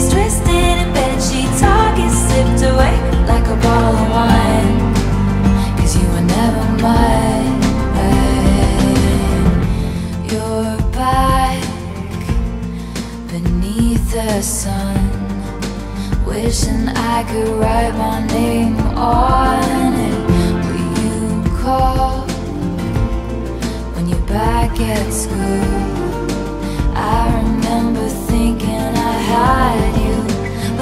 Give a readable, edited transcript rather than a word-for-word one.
twisted in bed, sheets all get slipped away like a bottle of wine. 'Cause you were never mine. You're back beneath the sun, wishing I could write my name on it.